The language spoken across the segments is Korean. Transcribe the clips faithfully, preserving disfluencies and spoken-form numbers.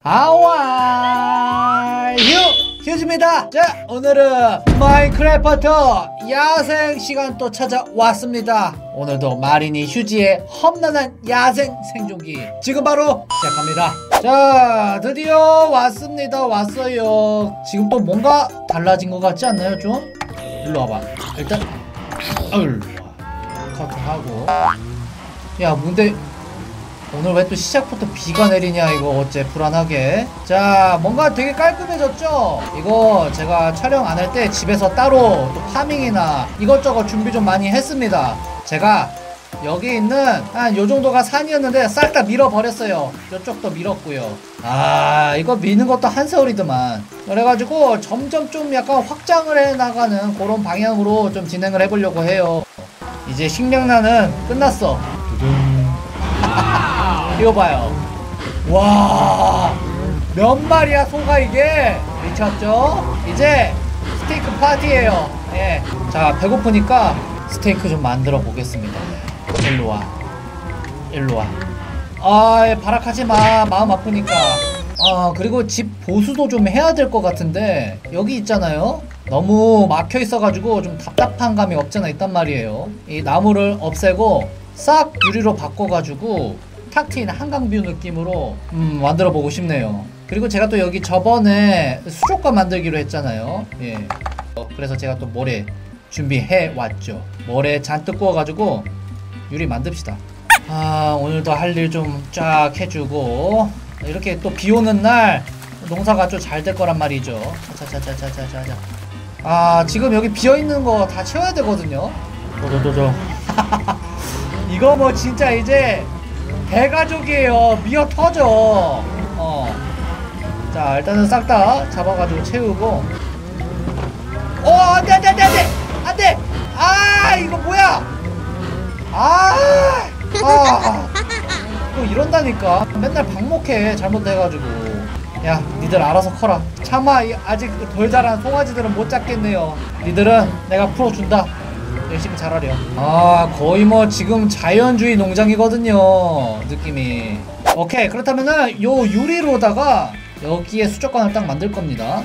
하와이 휴! 휴즈입니다. 자, 오늘은 마인크래프트 야생 시간 또 찾아왔습니다. 오늘도 마린이 휴지의 험난한 야생 생존기 지금 바로 시작합니다. 자, 드디어 왔습니다. 왔어요. 지금 또 뭔가 달라진 것 같지 않나요? 좀? 일로 와봐. 일단 일로 와. 커트하고. 야, 근데 오늘 왜 또 시작부터 비가 내리냐 이거 어째 불안하게. 자, 뭔가 되게 깔끔해졌죠? 이거 제가 촬영 안 할 때 집에서 따로 또 파밍이나 이것저것 준비 좀 많이 했습니다. 제가 여기 있는 한 요정도가 산이었는데 싹 다 밀어버렸어요. 이쪽도 밀었고요. 아, 이거 미는 것도 한 세월이더만. 그래가지고 점점 좀 약간 확장을 해나가는 그런 방향으로 좀 진행을 해보려고 해요. 이제 식량난은 끝났어. 두둥. 이거 봐요. 와, 몇 마리야 소가 이게. 미쳤죠? 이제 스테이크 파티예요. 예. 자, 배고프니까 스테이크 좀 만들어 보겠습니다. 일로와, 일로와. 아, 발악하지마. 마음 아프니까. 아, 그리고 집 보수도 좀 해야 될 것 같은데 여기 있잖아요. 너무 막혀 있어가지고 좀 답답한 감이 없잖아 있단 말이에요. 이 나무를 없애고 싹 유리로 바꿔가지고 탁 트인 한강뷰 느낌으로 음, 만들어 보고 싶네요. 그리고 제가 또 여기 저번에 수족관 만들기로 했잖아요. 예. 어, 그래서 제가 또 모래 준비해 왔죠. 모래 잔뜩 구워가지고 유리 만듭시다. 아, 오늘도 할 일 좀 쫙 해주고 이렇게 또 비 오는 날 농사가 좀 잘 될 거란 말이죠. 자자자자자자자. 아, 지금 여기 비어있는 거 다 채워야 되거든요. 도도도도. 이거 뭐 진짜 이제 대가족이에요. 미어 터져. 어. 자, 일단은 싹 다 잡아가지고 채우고. 어, 안돼 안돼 안돼 안돼 안돼. 아, 이거 뭐야? 아, 아, 또 이런다니까. 맨날 방목해 잘못돼가지고. 야, 니들 알아서 커라. 차마 아직 덜 자란 송아지들은 못 잡겠네요. 니들은 내가 풀어준다. 열심히 자라렴. 아, 거의 뭐 지금 자연주의 농장이거든요 느낌이. 오케이, 그렇다면은 요 유리로다가 여기에 수족관을 딱 만들 겁니다.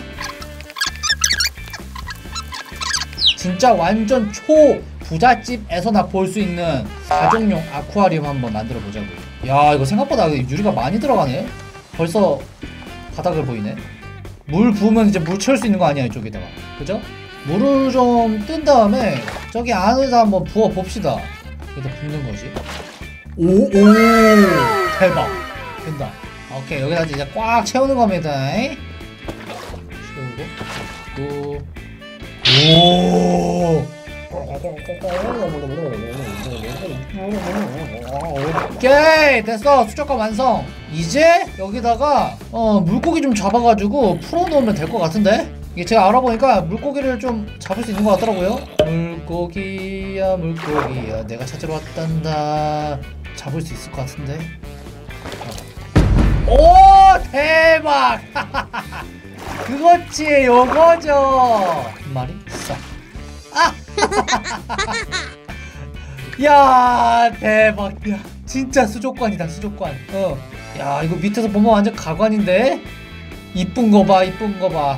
진짜 완전 초 부잣집에서나 볼 수 있는 가정용 아쿠아리움 한번 만들어 보자고요. 야, 이거 생각보다 유리가 많이 들어가네. 벌써 바닥을 보이네. 물 부으면 이제 물 채울 수 있는 거 아니야 이쪽에다가. 그죠? 물을 좀 뜬 다음에 저기 안에다 한번 부어 봅시다. 여기다 붓는 거지. 오, 오, 대박. 된다. 오케이, 여기다 이제 꽉 채우는 겁니다. 채우고, 오, 오케이, 됐어. 수족관 완성. 이제 여기다가 어, 물고기 좀 잡아가지고 풀어놓으면 될 것 같은데? 이게 제가 알아보니까 물고기를 좀 잡을 수 있는 것 같더라고요. 물고기야 물고기야 내가 찾으러 왔단다. 잡을 수 있을 것 같은데. 오, 대박. 그거지, 요거죠. 한 마리 싹. 아. 야, 대박. 야, 진짜 수족관이다 수족관. 어. 야, 이거 밑에서 보면 완전 가관인데. 이쁜 거 봐, 이쁜 거 봐.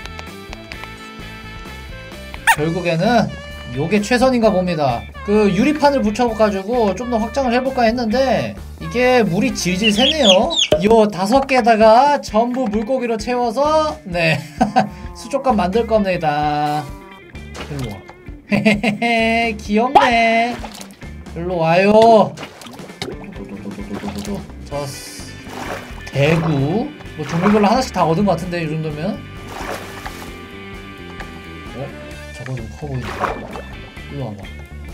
결국에는 요게 최선인가 봅니다. 그 유리판을 붙여가지고 좀 더 확장을 해볼까 했는데 이게 물이 질질 새네요. 요 다섯 개다가 전부 물고기로 채워서 네 수족관 만들 겁니다. 일로와. 헤헤헤, 귀엽네. 일로와요. 저 대구 뭐 종류별로 하나씩 다 얻은 것 같은데 이 정도면. 어? 저거 좀 커 보인다. 일로 와봐.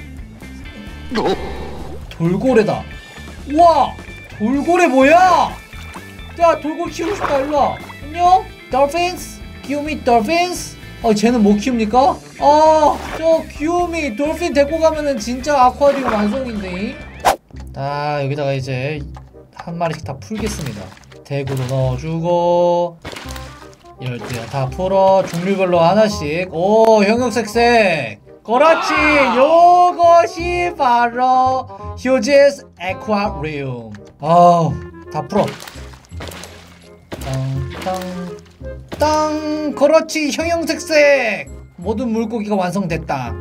돌고래다. 우와! 돌고래 뭐야? 야, 돌고래 키우고 싶다. 일로 와. 안녕? dolphins? 귀요미 dolphins? 어, 쟤는 뭐 키웁니까? 아, 저 귀요미 돌핀 데리고 가면은 진짜 아쿠아리움 완성인데. 아, 여기다가 이제 한 마리씩 다 풀겠습니다. 대구도 넣어주고 열대 다 풀어. 종류별로 하나씩. 오, 형형색색. 그렇지. 요것이 바로 휴지스 아쿠아리움. 아우, 다 풀어. 자, 땅, 땅. 그렇지. 형형색색 모든 물고기가 완성됐다.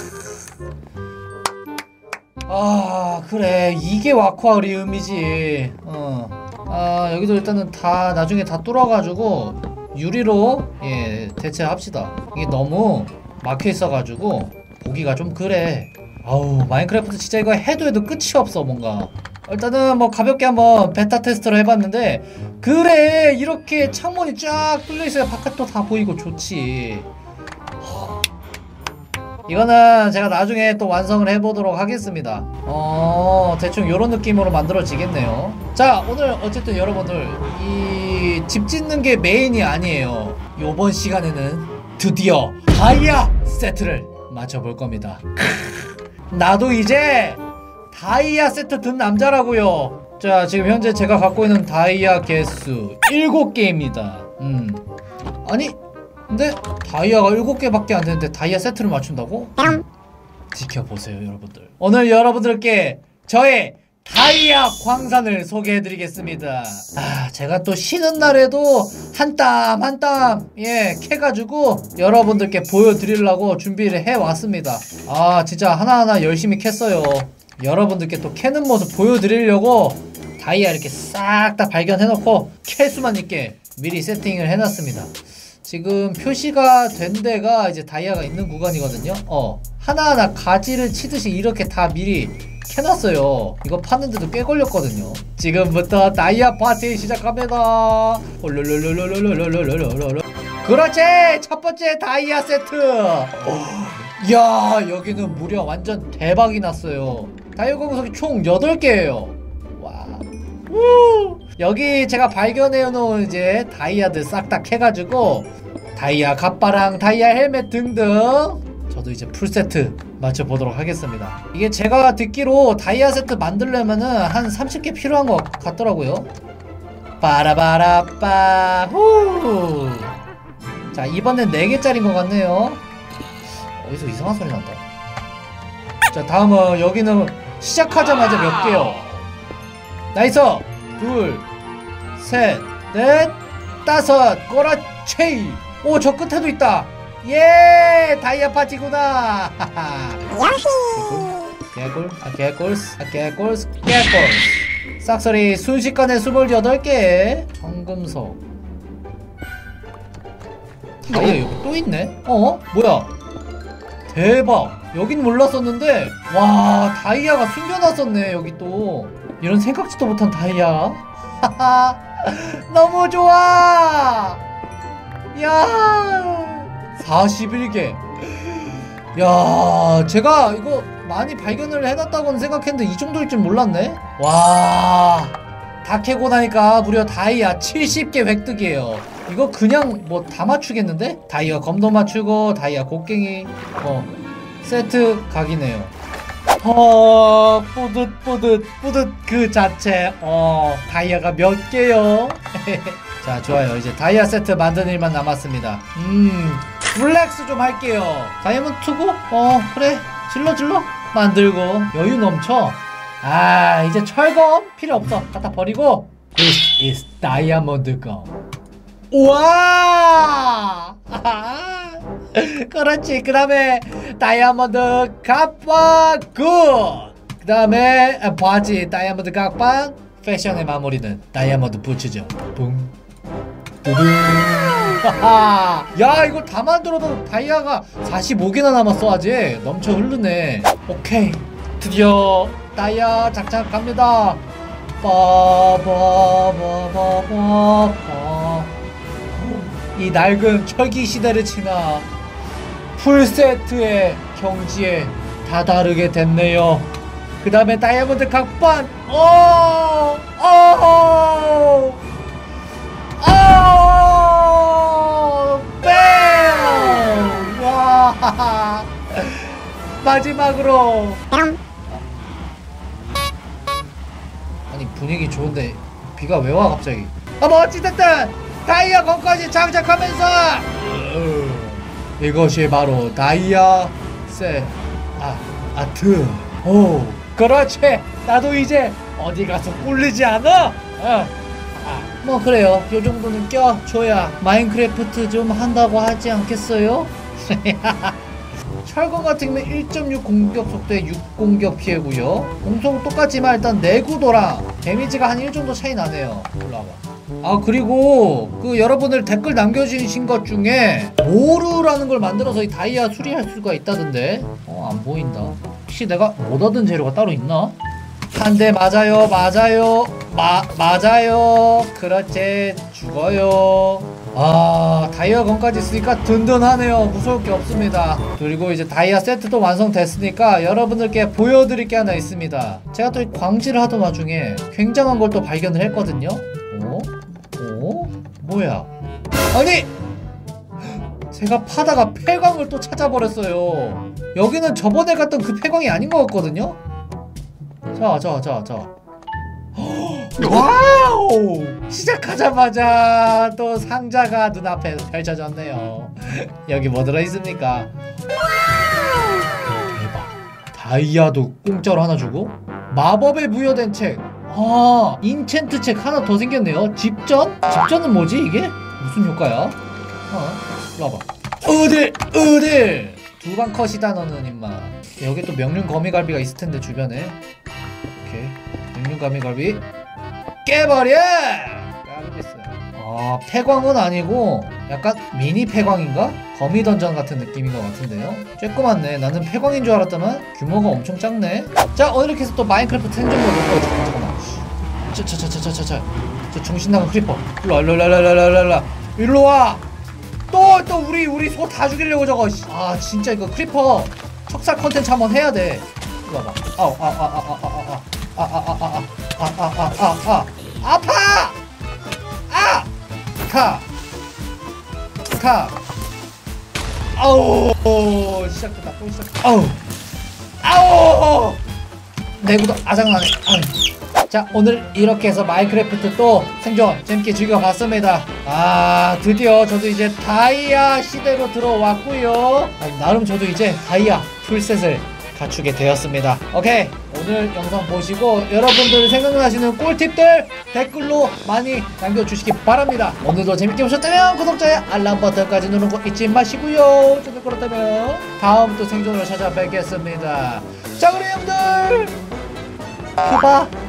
아 그래 이게 와쿠아리움이지. 어. 아 여기도 일단은 다 나중에 다 뚫어가지고 유리로 예 대체합시다. 이게 너무 막혀있어가지고 보기가 좀 그래. 아우 마인크래프트 진짜 이거 해도 해도 끝이 없어. 뭔가 일단은 뭐 가볍게 한번 베타 테스트를 해봤는데 그래 이렇게 창문이 쫙 뚫려있어야 바깥도 다 보이고 좋지. 이거는 제가 나중에 또 완성을 해보도록 하겠습니다. 어 대충 요런 느낌으로 만들어지겠네요. 자 오늘 어쨌든 여러분들 이 집 짓는 게 메인이 아니에요. 요번 시간에는 드디어 다이아 세트를 맞춰볼 겁니다. 나도 이제 다이아 세트 든 남자라고요. 자 지금 현재 제가 갖고 있는 다이아 개수 일곱 개입니다. 음 아니 근데 다이아가 일곱 개밖에 안 되는데 다이아 세트를 맞춘다고? 지켜보세요 여러분들. 오늘 여러분들께 저의 다이아 광산을 소개해드리겠습니다. 아 제가 또 쉬는 날에도 한 땀 한 땀 예 캐가지고 여러분들께 보여드리려고 준비를 해왔습니다. 아 진짜 하나하나 열심히 캤어요. 여러분들께 또 캐는 모습 보여드리려고 다이아 이렇게 싹 다 발견해놓고 캘 수만 있게 미리 세팅을 해놨습니다. 지금 표시가 된 데가 이제 다이아가 있는 구간이거든요. 어 하나하나 가지를 치듯이 이렇게 다 미리 캐놨어요. 이거 파는데도 꽤 걸렸거든요. 지금부터 다이아 파티 시작합니다. 그렇지 첫 번째 다이아 세트. 이야 여기는 무려 완전 대박이 났어요. 다이아 광석이 총 여덟 개예요 와. 우! 여기 제가 발견해놓은 이제 다이아들 싹 다 캐가지고 다이아 갑바랑 다이아 헬멧 등등 저도 이제 풀세트 맞춰보도록 하겠습니다. 이게 제가 듣기로 다이아 세트 만들려면은 한 삼십 개 필요한 것 같더라고요. 빠라바라빠 후. 자 이번엔 네 개짜리인 것 같네요. 어디서 이상한 소리 난다. 자 다음은 여기는 시작하자마자 몇 개요. 나이스 둘 셋 넷 다섯 그렇지. 오 저 끝에도 있다. 예 다이아 파티구나. 개꿀 아 개꿀 아 개꿀 개꿀 싹소리 순식간에 스물여덟 개. 황금석 다이아 여기 또 있네. 어? 뭐야 대박. 여긴 몰랐었는데 와 다이아가 숨겨놨었네. 여기 또 이런 생각지도 못한 다이아. 하하 너무 좋아. 야 사십일 개. 야 제가 이거 많이 발견을 해놨다고는 생각했는데 이 정도일 줄 몰랐네. 와 다 캐고 나니까 무려 다이아 칠십 개 획득이에요. 이거 그냥 뭐 다 맞추겠는데? 다이아 검도 맞추고 다이아 곡괭이 어 세트 각이네요. 어 뿌듯뿌듯 뿌듯 그 자체. 어 다이아가 몇 개요? 자 좋아요. 이제 다이아 세트 만드는 일만 남았습니다. 음 플렉스 좀 할게요. 다이아몬드 투구? 어 그래 질러 질러 만들고 여유 넘쳐. 아 이제 철검 필요 없어. 갖다 버리고 This is 다이아몬드 검. 우와 그렇지. 그 다음에 다이아몬드 갑바 굿. 그 다음에 바지 다이아몬드 각방. 패션의 마무리는 다이아몬드 부츠죠. 붕 두둥. 야 이거 다 만들어도 다이아가 사십오 개나 남았어. 아직 넘쳐 흐르네. 오케이 드디어 다이아 장착 갑니다. 빠바바바바바. 이 낡은 철기 시대를 지나 풀세트의 경지에 다다르게 됐네요. 그 다음에 다이아몬드 각반. 어, 어, 어, 뱀. 와. 마지막으로. 아니 분위기 좋은데 비가 왜 와 갑자기. 아 뭐 어찌됐든 다이아 검까지 장착하면서 이것이 바로 다이아 세 아 아트. 오 그렇지. 나도 이제 어디 가서 꿀리지 않아. 어. 아 뭐 그래요. 요 정도는 껴줘야 마인크래프트 좀 한다고 하지 않겠어요? 철권 같은 경우는 일 점 육 공격 속도에 육 공격 피해고요. 공속은 똑같지만 일단 내구도랑 데미지가 한 일 정도 차이 나네요. 올라와봐. 아 그리고 그 여러분들 댓글 남겨주신 것 중에 모루라는 걸 만들어서 이 다이아 수리할 수가 있다던데. 어 안 보인다. 혹시 내가 못 얻은 재료가 따로 있나? 한 대 맞아요. 맞아요. 마, 맞아요. 그렇지. 죽어요. 아 다이아 건까지 있으니까 든든하네요. 무서울 게 없습니다. 그리고 이제 다이아 세트도 완성됐으니까 여러분들께 보여드릴 게 하나 있습니다. 제가 또 광질을 하던 와중에 굉장한 걸 또 발견을 했거든요. 어? 어? 뭐야? 아니! 제가 파다가 폐광을 또 찾아버렸어요. 여기는 저번에 갔던 그 폐광이 아닌 것 같거든요? 자, 자, 자, 자. 와우! 시작하자마자 또 상자가 눈앞에 펼쳐졌네요. 여기 뭐 들어있습니까? 대박. 다이아도 공짜로 하나 주고 마법에 부여된 책. 아, 인챈트 책 하나 더 생겼네요. 집전? 집전은 뭐지 이게? 무슨 효과야? 어, 일로 와봐. 어딜! 어딜! 두방 컷이다 너는 임마. 여기 또 명륜 거미갈비가 있을텐데 주변에. 오케이. 명륜 거미갈비 깨버려! 까르비스. 아 폐광은 아니고 약간 미니 폐광인가? 거미 던전 같은 느낌인 것 같은데요? 쬐끄맣네. 나는 폐광인 줄 알았다만 규모가 엄청 작네. 자 오늘 이렇게 해서 또 마인크래프트 생존을 놓고 잠깐만. 차차차차차차 저 정신 나간 크리퍼. 일로와 일로와 일로와 일로와 일로와 일로와. 또 또 우리 우리 소 다 죽이려고 저거. 아 진짜 이거 크리퍼 척살 컨텐츠 한번 해야 돼. 일로 와봐. 아우 아우 아우 아우 아우 아우 아우 아우 아아아아아 아파! 아! 카! 카! 아우! 시작됐다. 또 시작. 아우! 아우! 내구도 아작나네. 아우. 자, 오늘 이렇게 해서 마인크래프트 또 생존 재밌게 즐겨봤습니다. 아, 드디어 저도 이제 다이아 시대로 들어왔고요. 아, 나름 저도 이제 다이아 풀셋을 갖추게 되었습니다. 오케이, 오늘 영상 보시고 여러분들 생각나시는 꿀팁들 댓글로 많이 남겨주시기 바랍니다. 오늘도 재밌게 보셨다면 구독자의 알람 버튼까지 누르는 거 잊지 마시고요. 저도 그렇다면 다음 또 생존으로 찾아뵙겠습니다. 자 그럼 형들 봐봐.